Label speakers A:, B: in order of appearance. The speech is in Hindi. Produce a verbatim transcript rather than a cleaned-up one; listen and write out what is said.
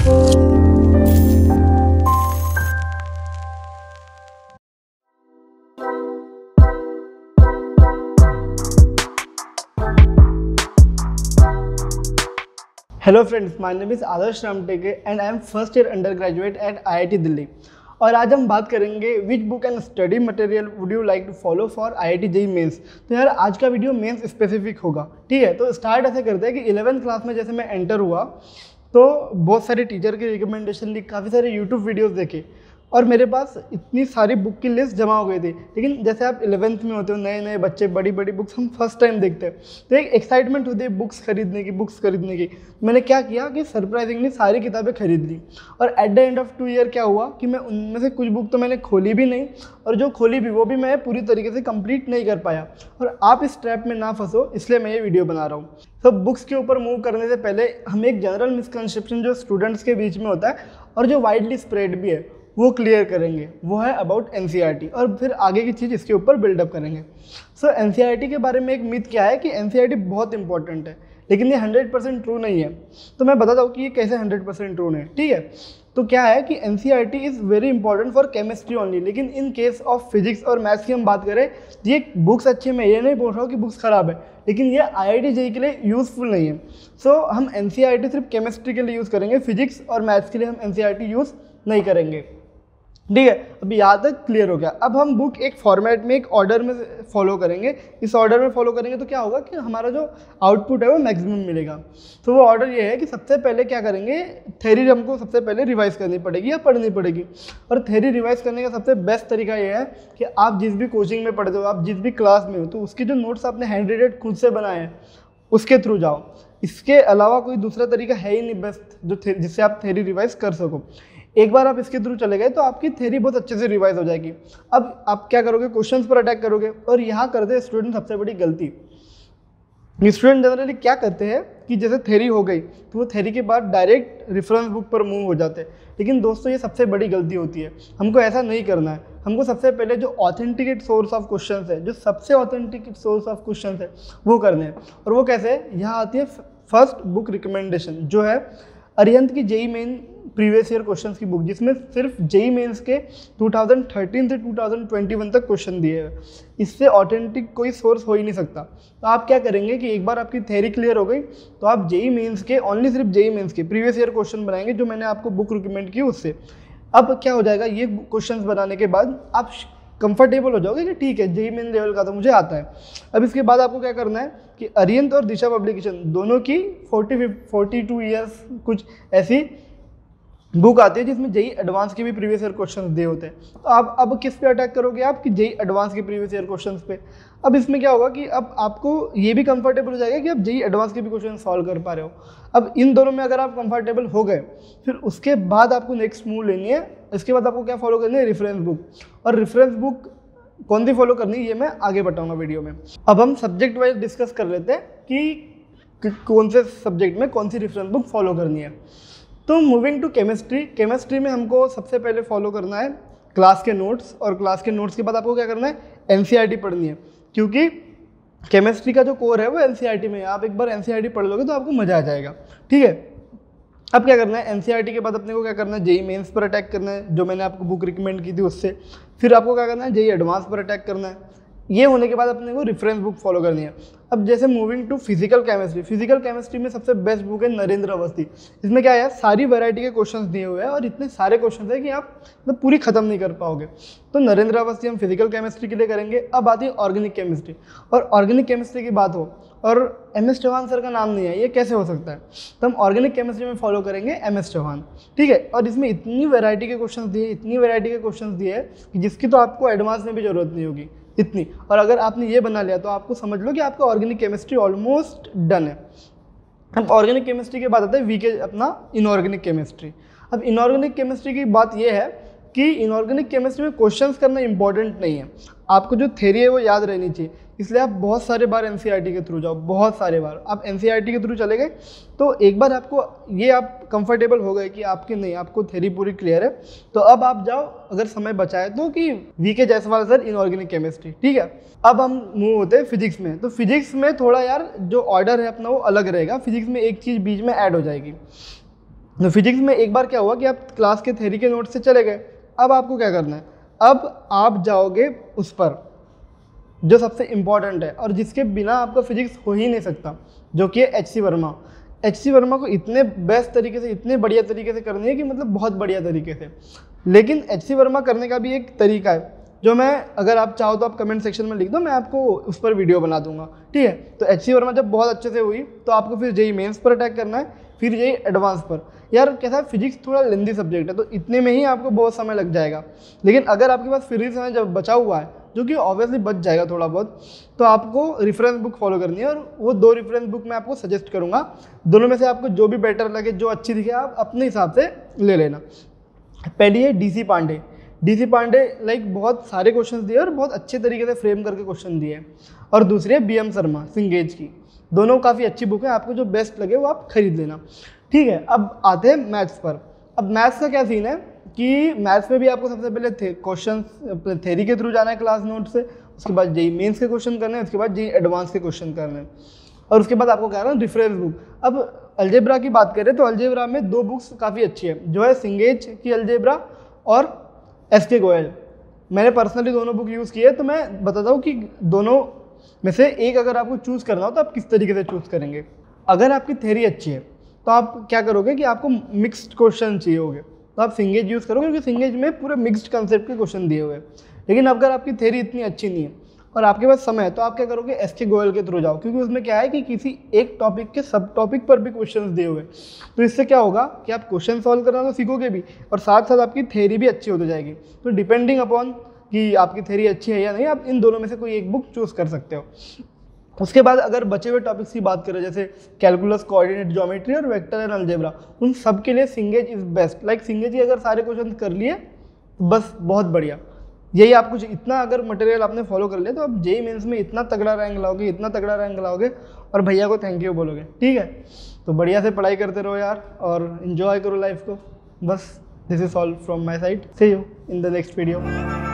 A: Hello friends, my name is Adarsh Ramteke and I am first year undergraduate at I I T Delhi. और आज हम बात करेंगे which book and study material would you like to follow for I I T JEE mains. तो यार आज का वीडियो मेंस स्पेसिफिक होगा, ठीक है। तो स्टार्ट ऐसे करते हैं कि इलेवेंथ क्लास में जैसे मैं एंटर हुआ तो बहुत सारे टीचर के रिकमेंडेशन ली, काफ़ी सारे यूट्यूब वीडियोज़ देखे और मेरे पास इतनी सारी बुक की लिस्ट जमा हो गई थी। लेकिन जैसे आप इलेवेंथ में होते हो, नए नए बच्चे, बड़ी बड़ी बुक्स हम फर्स्ट टाइम देखते हैं, तो एक एक्साइटमेंट होती है बुक्स खरीदने की बुक्स खरीदने की। मैंने क्या किया कि सरप्राइजिंगली सारी किताबें खरीद ली और at the end of two year क्या हुआ कि मैं उनमें से कुछ बुक तो मैंने खोली भी नहीं और जो खोली भी वो भी मैं पूरी तरीके से कंप्लीट नहीं कर पाया। और आप इस ट्रैप में ना फंसो, इसलिए मैं ये वीडियो बना रहा हूँ। तो बुक्स के ऊपर मूव करने से पहले हम एक जनरल मिसकंसेप्शन जो स्टूडेंट्स के बीच में होता है और जो वाइडली स्प्रेड भी है वो क्लियर करेंगे, वो है about N C E R T, और फिर आगे की चीज़ इसके ऊपर बिल्डअप करेंगे। So N C E R T के बारे में एक मिथ क्या है कि N C E R T बहुत इंपॉर्टेंट है, लेकिन ये हंड्रेड परसेंट ट्रू नहीं है। तो मैं बताता हूँ कि ये कैसे हंड्रेड परसेंट ट्रू नहीं है, ठीक है। तो क्या है कि N C E R T is very important for chemistry only, लेकिन इन केस ऑफ फिजिक्स और मैथ्स की हम बात करें तो ये बुक्स अच्छी, मैं ये नहीं बोल रहा हूँ कि बुक्स ख़राब है, लेकिन ये आई आई टी जेईई के लिए यूज़फुल नहीं है। सो so, हम N C E R T सिर्फ केमिस्ट्री के लिए यूज़ करेंगे, फिजिक्स और मैथ्स के लिए हम N C E R T use नहीं करेंगे, ठीक है। अभी यहाँ तक क्लियर हो गया। अब हम बुक एक फॉर्मेट में, एक ऑर्डर में फॉलो करेंगे। इस ऑर्डर में फॉलो करेंगे तो क्या होगा कि हमारा जो आउटपुट है वो मैक्सिमम मिलेगा। तो वो ऑर्डर ये है कि सबसे पहले क्या करेंगे, थ्योरी हमको सबसे पहले रिवाइज करनी पड़ेगी या पढ़नी पड़ेगी। और थ्योरी रिवाइज करने का सबसे बेस्ट तरीका ये है कि आप जिस भी कोचिंग में पढ़ते हो, आप जिस भी क्लास में हो, तो उसके जो नोट्स आपने हैंड रिटेड खुद से बनाए हैं उसके थ्रू जाओ। इसके अलावा कोई दूसरा तरीका है ही नहीं बेस्ट जो जिससे आप थ्योरी रिवाइज कर सको। एक बार आप इसके थ्रू चले गए तो आपकी थ्योरी बहुत अच्छे से रिवाइज हो जाएगी। अब आप क्या करोगे, क्वेश्चंस पर अटैक करोगे। और यहाँ करते हैं स्टूडेंट सबसे बड़ी गलती। स्टूडेंट जनरली क्या करते हैं कि जैसे थ्योरी हो गई तो वो थ्योरी के बाद डायरेक्ट रेफरेंस बुक पर मूव हो जाते हैं। लेकिन दोस्तों ये सबसे बड़ी गलती होती है, हमको ऐसा नहीं करना है। हमको सबसे पहले जो ऑथेंटिकेट सोर्स ऑफ क्वेश्चन है, जो सबसे ऑथेंटिकेट सोर्स ऑफ क्वेश्चन है वो करने हैं। और वो कैसे है, यहाँ आती है फर्स्ट बुक रिकमेंडेशन, जो है अरिहंत की JEE main previous year questions की बुक, जिसमें सिर्फ जेईई मेंस के टू थाउजेंड थर्टीन से टू थाउजेंड ट्वेंटी वन तक क्वेश्चन दिए हैं। इससे ऑथेंटिक कोई सोर्स हो ही नहीं सकता। तो आप क्या करेंगे कि एक बार आपकी थ्योरी क्लियर हो गई तो आप जेईई मेंस के, ओनली सिर्फ जेईई मेंस के प्रीवियस ईयर क्वेश्चन बनाएंगे जो मैंने आपको बुक रिकमेंड की उससे। अब क्या हो जाएगा, ये क्वेश्चन बनाने के बाद आप कंफर्टेबल हो जाओगे कि ठीक है जेईई मेन लेवल का तो मुझे आता है। अब इसके बाद आपको क्या करना है कि अरिहंत और दिशा पब्लिकेशन दोनों की फोर्टी फोर्टी टू ईयर्स कुछ ऐसी बुक आती है जिसमें जेईई एडवांस के भी प्रीवियस ईयर क्वेश्चंस दिए होते हैं। तो आप अब किस पे अटैक करोगे आप कि जेईई एडवांस के प्रीवियस ईयर क्वेश्चंस पे। अब इसमें क्या होगा कि अब आपको ये भी कंफर्टेबल हो जाएगा कि आप जेईई एडवांस के भी क्वेश्चन सॉल्व कर पा रहे हो। अब इन दोनों में अगर आप कंफर्टेबल हो गए, फिर उसके बाद आपको नेक्स्ट मूव लेनी है। इसके बाद आपको क्या फॉलो करनी है, रेफरेंस बुक। और रेफरेंस बुक कौन सी फॉलो करनी है ये मैं आगे बताऊंगा वीडियो में। अब हम सब्जेक्ट वाइज डिस्कस कर लेते हैं कि कौन से सब्जेक्ट में कौन सी रेफरेंस बुक फॉलो करनी है। तो मूविंग टू केमिस्ट्री, केमिस्ट्री में हमको सबसे पहले फॉलो करना है क्लास के नोट्स, और क्लास के नोट्स के बाद आपको क्या करना है, N C E R T पढ़नी है, क्योंकि केमिस्ट्री का जो कोर है वो N C E R T में है। आप एक बार N C E R T पढ़ लोगे तो आपको मज़ा आ जाएगा, ठीक है। अब क्या करना है, N C E R T के बाद अपने को क्या करना है, जेईई मेंस पर अटैक करना है, जो मैंने आपको बुक रिकमेंड की थी उससे। फिर आपको क्या करना है, जेईई एडवांस पर अटैक करना है। ये होने के बाद अपने को रेफरेंस बुक फॉलो करनी है। अब जैसे moving to physical chemistry, physical chemistry में सबसे बेस्ट बुक है नरेंद्र अवस्थी। इसमें क्या है, सारी वैरायटी के क्वेश्चंस दिए हुए हैं और इतने सारे क्वेश्चंस है कि आप मतलब पूरी खत्म नहीं कर पाओगे। तो नरेंद्र अवस्थी हम फिजिकल केमिस्ट्री के लिए करेंगे। अब आती है ऑर्गेनिक केमिस्ट्री, और ऑर्गेनिक केमिस्ट्री की बात हो और एम एस चौहान सर का नाम नहीं है, ये कैसे हो सकता है। तो हम ऑर्गेनिक केमिस्ट्री में फॉलो करेंगे एम एस चौहान, ठीक है। और इसमें इतनी वैरायटी के क्वेश्चंस दिए, इतनी वैरायटी के क्वेश्चंस दिए कि जिसकी तो आपको एडवांस में भी जरूरत नहीं होगी इतनी। और अगर आपने ये बना लिया तो आपको समझ लो कि आपका ऑर्गेनिक केमिस्ट्री ऑलमोस्ट डन है। अब ऑर्गेनिक केमिस्ट्री के बाद आता है वीके अपना इनऑर्गेनिक केमिस्ट्री। अब इनऑर्गेनिक केमिस्ट्री की बात यह है कि इनऑर्गेनिक केमिस्ट्री में क्वेश्चंस करना इंपॉर्टेंट नहीं है, आपको जो थ्योरी है वो याद रहनी चाहिए। इसलिए आप बहुत सारे बार N C E R T के थ्रू जाओ, बहुत सारे बार आप N C E R T के थ्रू चले गए तो एक बार आपको ये आप कंफर्टेबल हो गए कि आपकी नहीं, आपको थ्योरी पूरी क्लियर है, तो अब आप जाओ अगर समय बचाए तो कि V K Jaiswal sir inorganic chemistry, ठीक है। अब हम मूव होते हैं फिजिक्स में। तो फिजिक्स में थोड़ा यार जो ऑर्डर है अपना वो अलग रहेगा, फिजिक्स में एक चीज़ बीच में ऐड हो जाएगी। तो फिजिक्स में एक बार क्या हुआ कि आप क्लास के थ्योरी के नोट से चले गए, अब आपको क्या करना है, अब आप जाओगे उस पर जो सबसे इम्पॉर्टेंट है और जिसके बिना आपका फिजिक्स हो ही नहीं सकता, जो कि है H C Verma. H C Verma को इतने बेस्ट तरीके से, इतने बढ़िया तरीके से करनी है कि मतलब बहुत बढ़िया तरीके से। लेकिन एच सी वर्मा करने का भी एक तरीका है जो मैं, अगर आप चाहो तो आप कमेंट सेक्शन में लिख दो, मैं आपको उस पर वीडियो बना दूंगा, ठीक है। तो एच सी वर्मा जब बहुत अच्छे से हुई तो आपको फिर जेई मेंस पर अटैक करना है, फिर जेई एडवांस पर। यार कैसा है, फिजिक्स थोड़ा लेंदी सब्जेक्ट है तो इतने में ही आपको बहुत समय लग जाएगा। लेकिन अगर आपके पास फ्री समय जब बचा हुआ है, जो कि ऑब्वियसली बच जाएगा थोड़ा बहुत, तो आपको रेफरेंस बुक फॉलो करनी है। और वो दो रेफरेंस बुक मैं आपको सजेस्ट करूँगा, दोनों में से आपको जो भी बेटर लगे, जो अच्छी दिखे, आप अपने हिसाब से ले लेना। पहली है D C Pande. D C Pande like बहुत सारे क्वेश्चंस दिए और बहुत अच्छे तरीके से फ्रेम करके क्वेश्चन दिए। और दूसरी है बी एम शर्मा सिंगेज की, दोनों काफ़ी अच्छी बुक है, आपको जो बेस्ट लगे वो आप खरीद लेना, ठीक है। अब आते हैं मैथ्स पर। अब मैथ्स का क्या सीन है कि मैथ्स में भी आपको सबसे पहले थे क्वेश्चन थ्योरी के थ्रू जाना है क्लास नोट से, उसके बाद जेई मेंस के क्वेश्चन करने हैं, उसके बाद जेई एडवांस के क्वेश्चन करने हैं, और उसके बाद आपको क्या करना है, रेफरेंस बुक। अब अलजेब्रा की बात करें तो अलजेब्रा में दो बुक्स काफ़ी अच्छी है, जो है सिंगेज की अलजेब्रा और एस के गोयल। मैंने पर्सनली दोनों बुक यूज़ की है, तो मैं बताता हूँ कि दोनों में से एक अगर आपको चूज़ करना हो तो आप किस तरीके से चूज़ करेंगे। अगर आपकी थ्योरी अच्छी है तो आप क्या करोगे कि आपको मिक्स्ड क्वेश्चन चाहिए होंगे, तो आप सिंगेज यूज़ करोगे, क्योंकि सिंगेज में पूरे मिक्स्ड कंसेप्ट के क्वेश्चन दिए हुए हैं। लेकिन अगर आपकी थ्योरी इतनी अच्छी नहीं है और आपके पास समय है, तो आप क्या करोगे, एस के गोयल के थ्रू जाओ, क्योंकि उसमें क्या है कि किसी एक टॉपिक के सब टॉपिक पर भी क्वेश्चंस दिए हुए हैं। तो इससे क्या होगा कि आप क्वेश्चन सॉल्व करना तो सीखोगे भी, और साथ साथ आपकी थ्योरी भी अच्छी होती जाएगी। तो डिपेंडिंग अपॉन कि आपकी थ्योरी अच्छी है या नहीं, आप इन दोनों में से कोई एक बुक चूज़ कर सकते हो। उसके बाद अगर बचे हुए टॉपिक्स की बात करें, जैसे कैलकुलस, कोऑर्डिनेट ज्योमेट्री और वेक्टर एंड अलजेब्रा, उन सब के लिए Cengage is best. Like Cengage ही अगर सारे क्वेश्चन कर लिए तो बस बहुत बढ़िया। यही आप कुछ इतना अगर मटेरियल आपने फॉलो कर लिया तो आप जेई मेंस में इतना तगड़ा रैंक लाओगे, इतना तगड़ा रैंक लाओगे और भैया को थैंक यू बोलोगे, ठीक है। तो बढ़िया से पढ़ाई करते रहो यार और इन्जॉय करो लाइफ को। बस this is all from my side, see you in the next video.